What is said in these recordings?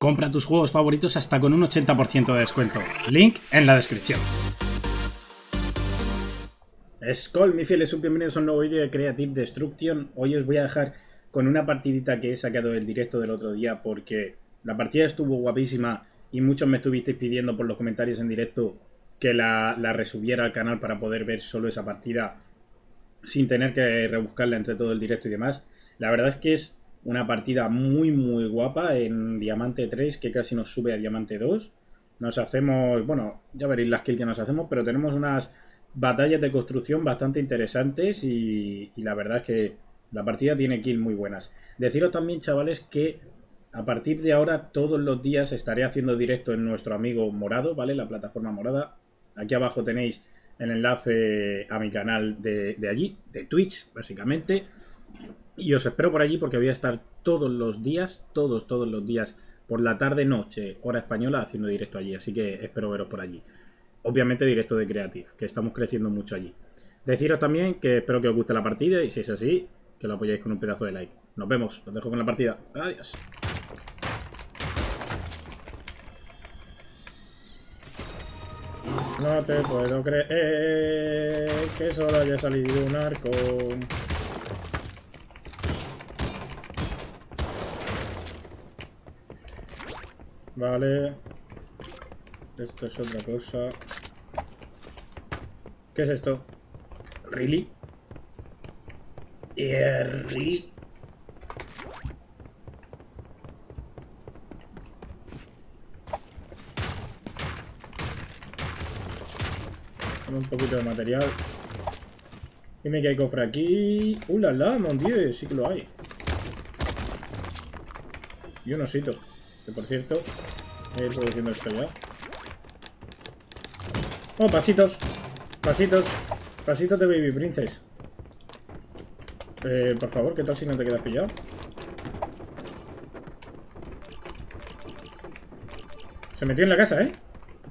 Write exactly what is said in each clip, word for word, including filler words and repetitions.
Compra tus juegos favoritos hasta con un ochenta por ciento de descuento. Link en la descripción. Skol, mis fieles, bienvenidos a un nuevo vídeo de Creative Destruction. Hoy os voy a dejar con una partidita que he sacado del directo del otro día porque la partida estuvo guapísima y muchos me estuvisteis pidiendo por los comentarios en directo que la, la resubiera al canal para poder ver solo esa partida sin tener que rebuscarla entre todo el directo y demás. La verdad es que es una partida muy muy guapa en Diamante tres, que casi nos sube a Diamante dos. Nos hacemos, bueno, ya veréis las kills que nos hacemos, pero tenemos unas batallas de construcción bastante interesantes y, y la verdad es que la partida tiene kills muy buenas. Deciros también, chavales, que a partir de ahora todos los días estaré haciendo directo en nuestro amigo Morado, ¿vale? La plataforma Morada. Aquí abajo tenéis el enlace a mi canal de, de allí, de Twitch, básicamente. Y os espero por allí porque voy a estar todos los días, todos, todos los días, por la tarde-noche, hora española, haciendo directo allí. Así que espero veros por allí. Obviamente directo de Creative, que estamos creciendo mucho allí. Deciros también que espero que os guste la partida y si es así, que lo apoyáis con un pedazo de like. Nos vemos, os dejo con la partida. Adiós. No te puedo creer que solo haya salido un arco. Vale. Esto es otra cosa. ¿Qué es esto? ¿Really? Yeah, really? Un poquito de material. Dime que hay cofre aquí. ¡Uh, la, la! ¡Mon Dieu! Sí que lo hay. Y un osito. Que por cierto, voy a ir produciendo esto ya. Oh, pasitos. Pasitos. Pasitos de Baby Princess. Eh, por favor, ¿qué tal si no te quedas pillado? Se metió en la casa, ¿eh?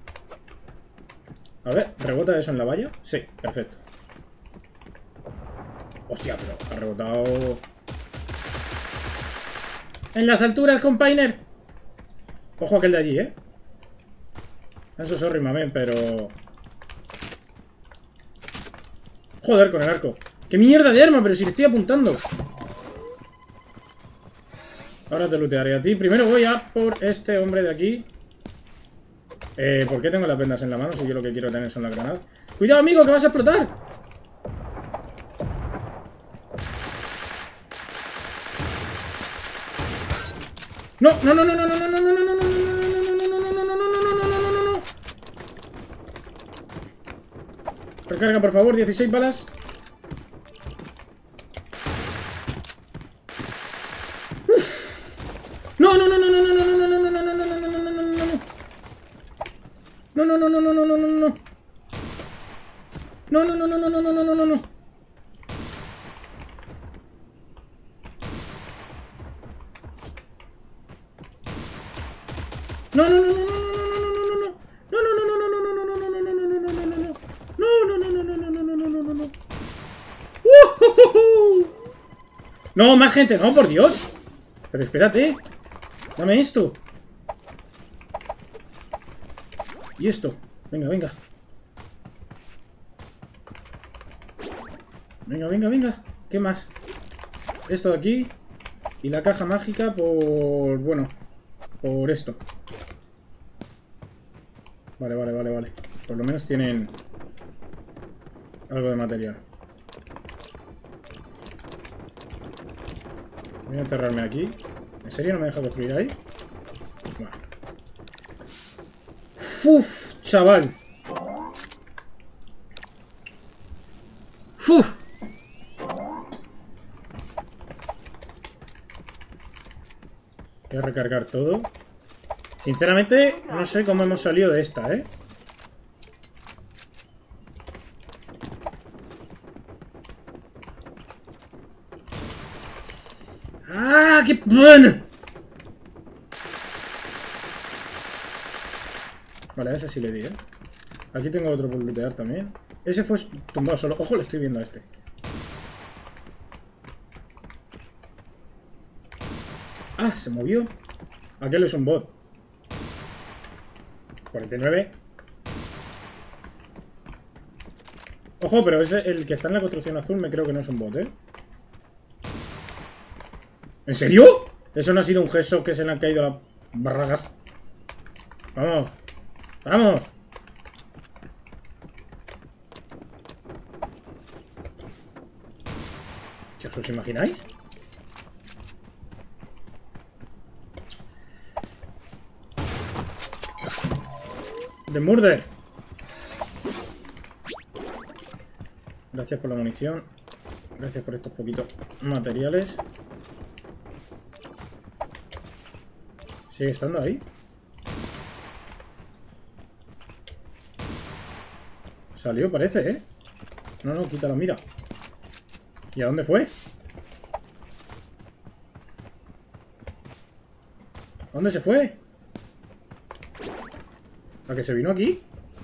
A ver, ¿rebota eso en la valla? Sí, perfecto. Hostia, pero ha rebotado... ¡En las alturas, compañero! Ojo aquel de allí, ¿eh? Eso es sorry, mamén, pero... Joder, con el arco. ¡Qué mierda de arma! Pero si le estoy apuntando. Ahora te lootearé a ti. Primero voy a por este hombre de aquí. Eh, ¿por qué tengo las vendas en la mano si yo lo que quiero tener son las granadas? ¡Cuidado, amigo, que vas a explotar! ¡No! ¡No, no, no, no, no, no, no, no, no, no, no, no, no, no! Recarga, por favor, dieciséis balas. ¡No, no, no, no, no, no, no, no, no, no, no, no, no, no, no, no, no, no! No, no, no, no, no, no, no, no, no. No, no, no, no, no, no, no, no, no, no, no. No, no, no, no, no, no. No, más gente, no, por Dios. Pero espérate. Dame esto. Y esto. Venga, venga. Venga, venga, venga. ¿Qué más? Esto de aquí. Y la caja mágica por... Bueno, por esto. Vale, vale, vale, vale. Por lo menos tienen algo de material. Voy a encerrarme aquí. ¿En serio no me deja construir ahí? Bueno. ¡Uf, chaval! ¡Uf! Voy a recargar todo. Sinceramente, no sé cómo hemos salido de esta, ¿eh? ¡Ah, qué bueno! Vale, a ese sí le di, ¿eh? Aquí tengo otro por lootear también. Ese fue tumbado solo. Ojo, le estoy viendo a este. Ah, se movió. Aquel es un bot. cuarenta y nueve. Ojo, pero ese, el que está en la construcción azul me creo que no es un bot, ¿eh? ¿En serio? Eso no ha sido un gesso que se le han caído las barragas. Vamos. Vamos. ¿Qué os imagináis? The Murder. Gracias por la munición. Gracias por estos poquitos materiales. Sigue estando ahí. Salió, parece, ¿eh? No, no, quítalo, mira. ¿Y a dónde fue? ¿A dónde se fue? ¿A que se vino aquí?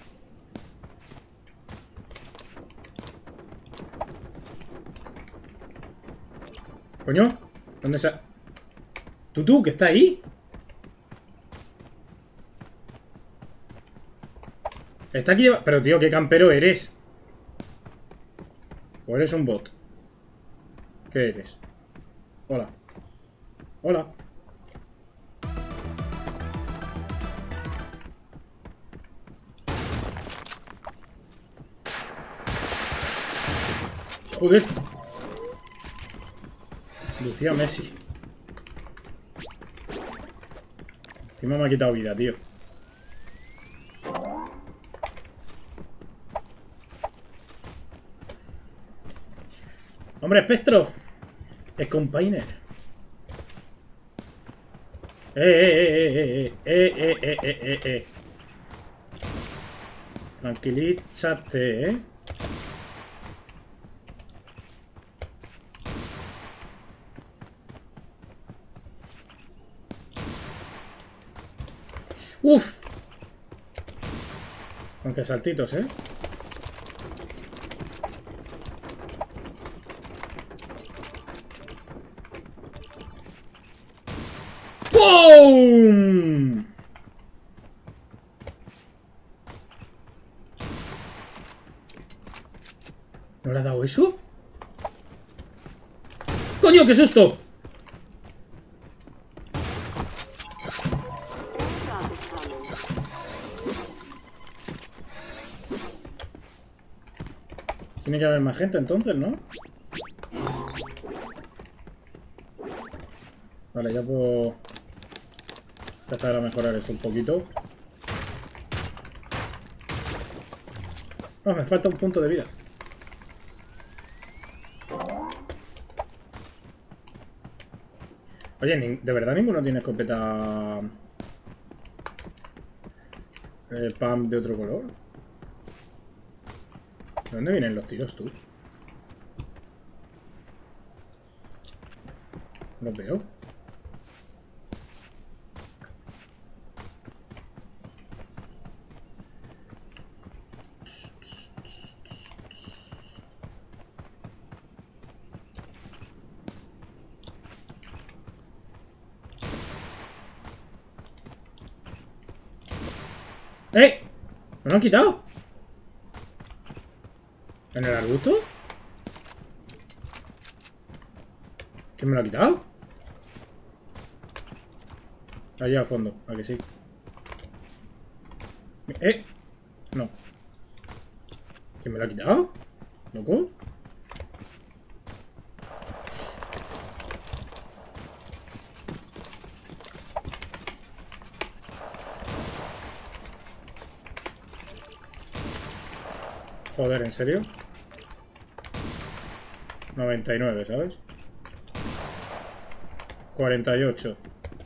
Coño, ¿dónde se ha...? ¿Tú, tú, que está ahí? Está aquí... Pero, tío, ¿qué campero eres? ¿O eres un bot? ¿Qué eres? Hola. Hola. Joder. Lucía Messi. Encima me ha quitado vida, tío. ¡Hombre, espectro! Es compañero. Eh, eh, eh, eh, eh, eh, eh, eh, eh, eh. Tranquilízate, eh. Uf. Aunque saltitos, eh. ¡Pum! ¿No le ha dado eso? ¡Coño, qué susto! Tiene que haber más gente entonces, ¿no? Vale, ya puedo empezar a mejorar esto un poquito. Ah, me falta un punto de vida. Oye, ¿de verdad ninguno tiene escopeta eh, pump de otro color? ¿De dónde vienen los tiros, tú? Los veo. ¡Eh! ¿Me lo han quitado? ¿En el arbusto? ¿Quién me lo ha quitado? Allá al fondo, ¿a que sí? ¿Eh? No. ¿Quién me lo ha quitado? ¿Loco? Joder, ¿en serio? noventa y nueve, ¿sabes? cuarenta y ocho.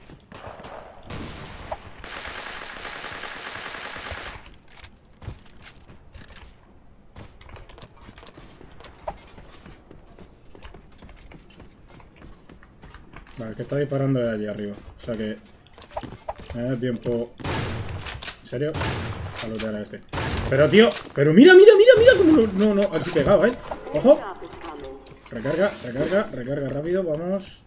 Vale, que está disparando de allí arriba. O sea que me da tiempo. ¿En serio? A lootear a este. Pero tío, pero mira, mira, mira, mira cómo no, no, no, aquí pegado, ¿eh? Ojo. Recarga, recarga, recarga rápido, vamos.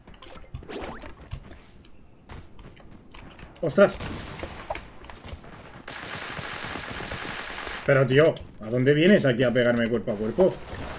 ¡Ostras! Pero, tío, ¿a dónde vienes aquí a pegarme cuerpo a cuerpo?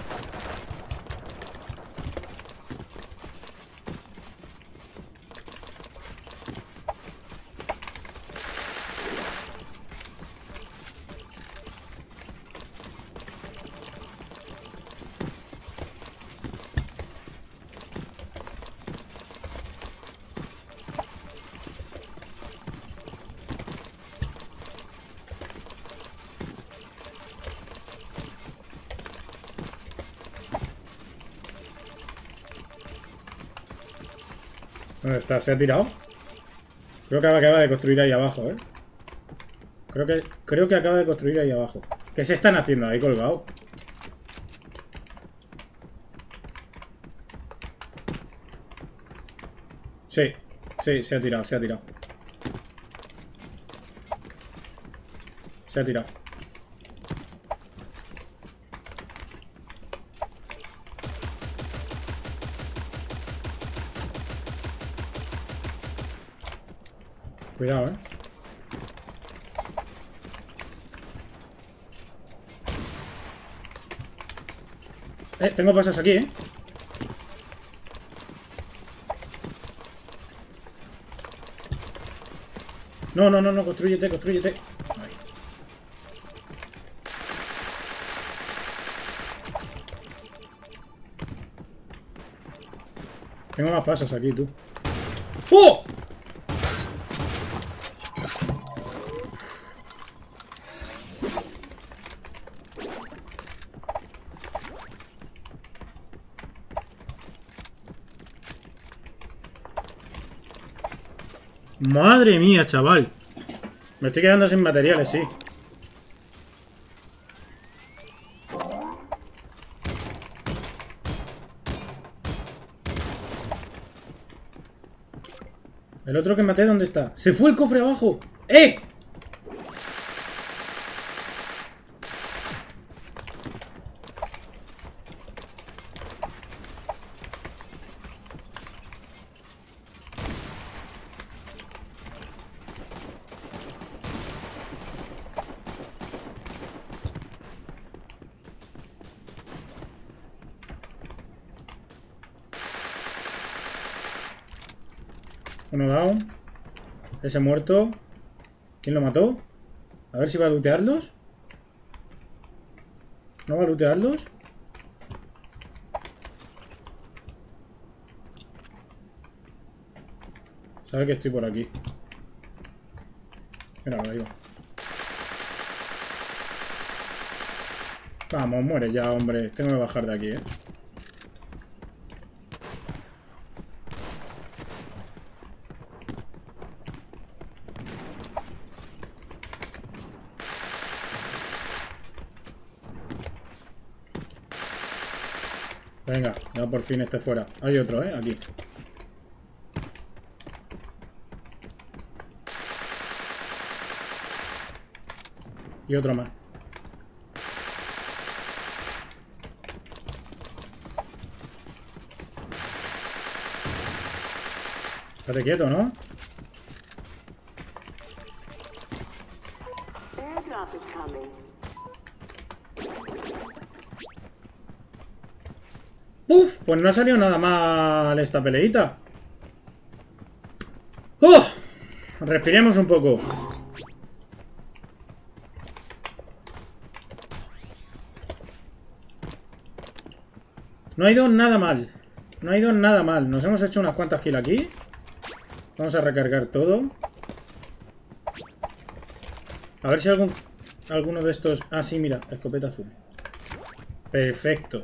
¿Dónde está? ¿Se ha tirado? Creo que acaba de construir ahí abajo, ¿eh? Creo que, creo que acaba de construir ahí abajo. ¿Qué se están haciendo ahí colgados? Sí, sí, se ha tirado, se ha tirado. Se ha tirado. Cuidado, eh. Eh, tengo pasos aquí, eh. No, no, no, no, construyete, construyete. Ahí. Tengo más pasos aquí, tú. ¡Oh! Madre mía, chaval. Me estoy quedando sin materiales, sí. El otro que maté, ¿dónde está? ¡Se fue el cofre abajo! ¡Eh! Uno down. Ese muerto. ¿Quién lo mató? A ver si va a lootearlos. ¿No va a lootearlos? Sabe que estoy por aquí. Mira, ahí va. Vamos, muere ya, hombre. Tengo que bajar de aquí, eh. Venga, ya por fin esté fuera. Hay otro, ¿eh? Aquí. Y otro más. Estate quieto, ¿no? ¡Uf! Pues no ha salido nada mal esta peleita. ¡Oh! Respiremos un poco. No ha ido nada mal. No ha ido nada mal. Nos hemos hecho unas cuantas kills aquí. Vamos a recargar todo. A ver si algún, alguno de estos... Ah, sí, mira. Escopeta azul. Perfecto.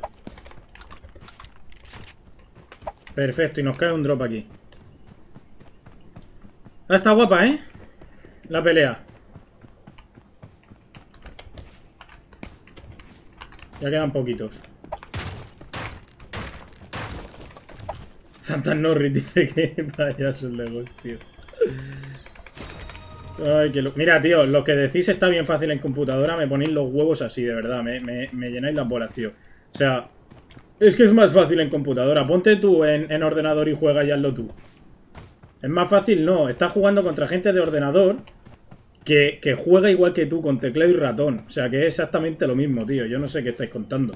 Perfecto. Y nos cae un drop aquí. Ah, está guapa, ¿eh? La pelea. Ya quedan poquitos. Santa Norris dice que payaso el negocio. Ay, que lo... Mira, tío, lo que decís está bien fácil en computadora. Me ponéis los huevos así, de verdad. Me, me, me llenáis las bolas, tío. O sea, es que es más fácil en computadora. Ponte tú en, en ordenador y juega y hazlo tú. Es más fácil, no. Estás jugando contra gente de ordenador que, que juega igual que tú, con teclado y ratón. O sea, que es exactamente lo mismo, tío. Yo no sé qué estáis contando.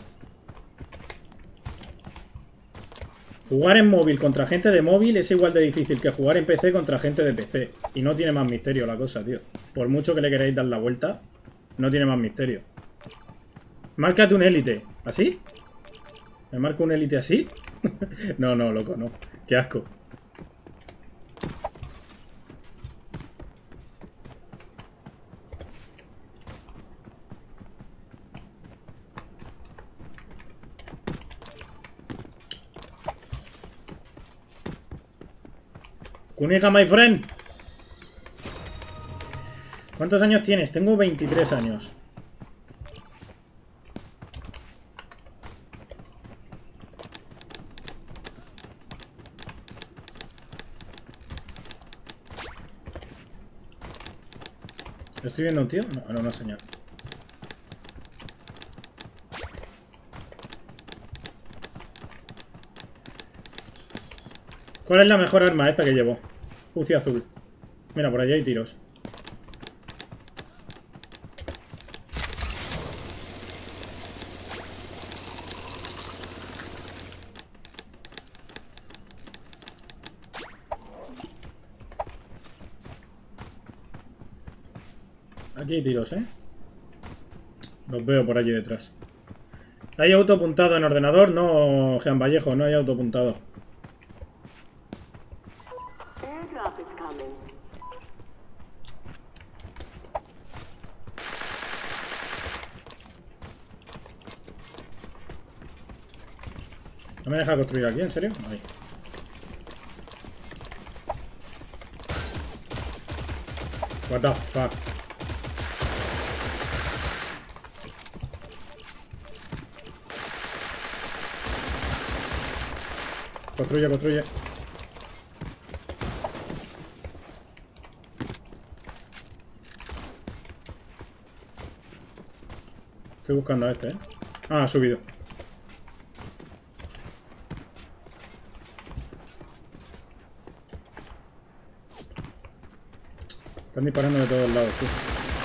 Jugar en móvil contra gente de móvil es igual de difícil que jugar en P C contra gente de P C. Y no tiene más misterio la cosa, tío. Por mucho que le queráis dar la vuelta, no tiene más misterio. Márcate un élite. ¿Así? ¿Me marco un élite así? No, no, loco, no. Qué asco. Kuniga, my friend. ¿Cuántos años tienes? Tengo veintitrés años. ¿Estoy viendo un tío? No, no, no, señor. ¿Cuál es la mejor arma esta que llevo? Uzi azul. Mira, por allí hay tiros. Aquí hay tiros, ¿eh? Los veo por allí detrás. ¿Hay autopuntado en ordenador? No, Jean Vallejo, no hay autopuntado. ¿No me deja construir aquí? ¿En serio? Ahí. What the fuck. Construye, construye. Estoy buscando a este, ¿eh? Ah, ha subido. Están disparando de todos lados, tío.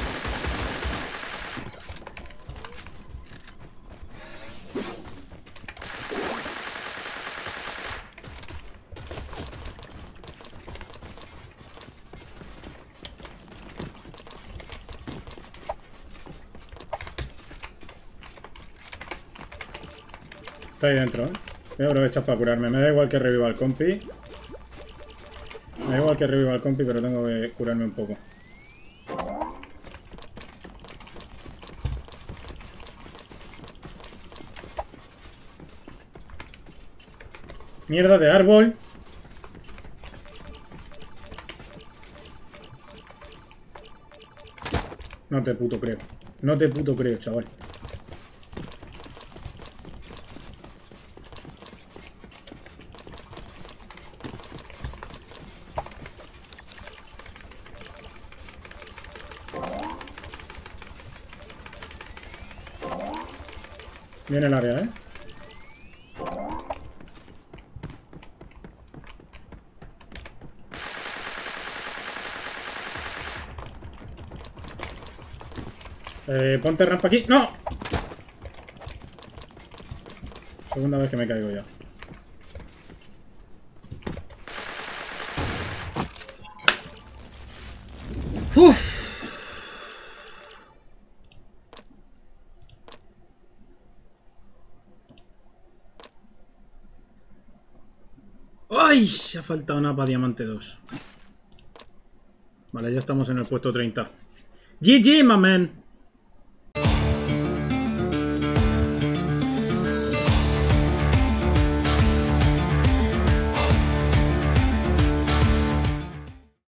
Está ahí dentro, ¿eh? Voy a aprovechar para curarme. Me da igual que reviva al compi. Me da igual que reviva al compi, pero tengo que curarme un poco. Mierda de árbol. No te puto creo. No te puto creo, chaval. Viene el área, ¿eh? Eh, ponte rampa aquí. ¡No! Segunda vez que me caigo ya. ¡Uf! ¡Ay! Se ha faltado una para diamante dos. Vale, ya estamos en el puesto treinta. G G, my man.